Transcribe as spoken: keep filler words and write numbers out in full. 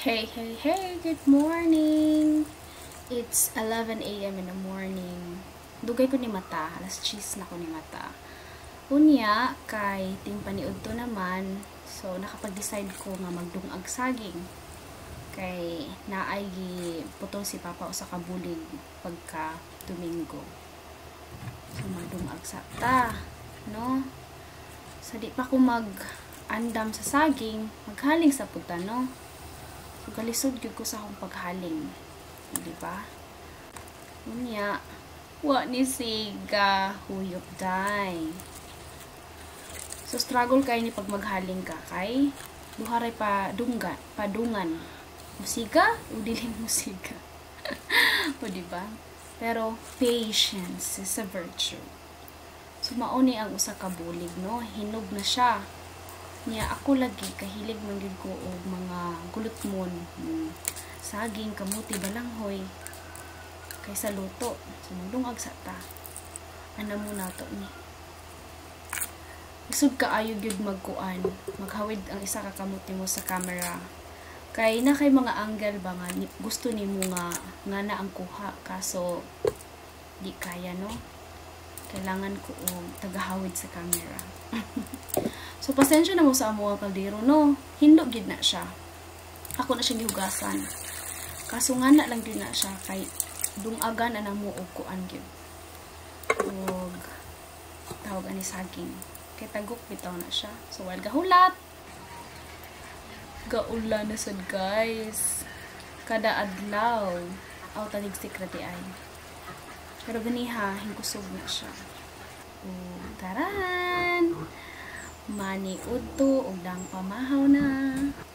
Hey, hey, hey! Good morning! It's eleven a m in the morning. Dugay ko ni mata. Alas cheese na ko ni mata. Unya, kay tingpaniud to naman. So, nakapag-decide ko nga magdungag saging. Kay naay putol si Papa o sa kabulig pagka Domingo. So, magdungag sa ta. No? So, di pa ko mag-andam sa saging, maghaling sa puta, no? So, galisod gyud ko sa akong paghaling. Di ba? Unya, wa ni siga huyop day. So, struggle kay ni pag maghaling ka kay duharay pa dunggan, padungan. Musiga, udilin musiga. O di ba? Pero patience is a virtue. So, mauni ang usa ka bulig, no? Hinog na siya. Niya ako lagi kahilig man gyud ko og mga gulutmon, hmm, saging, kamuti, balanghoy kaysa luto. So magdungag sa ta. Ana mo na to ni. Isud kaayo gyud magkuan, maghawid ang isa ka kamuti mo sa camera. Kay na kay mga angle ba nga gusto nimo nga nga na ang kuha kaso di kaya, no? Kailangan ko og tagahawid sa camera. So, pasensya na mo sa amo ang kaldero, no? Hindog gid na siya. Ako na siya gihugasan. Kaso nga na lang gid na siya, kay dungagan na mo og kuan gyud. Og tawag ani saging. Kay tagok bitaw na siya. So, while gahulat, gaula na sad, guys. Kada adlaw, aw tanig secret ay. Pero ganiha, hingkusog na siya. O, taran! Mani udto, ug dang pamahaw na.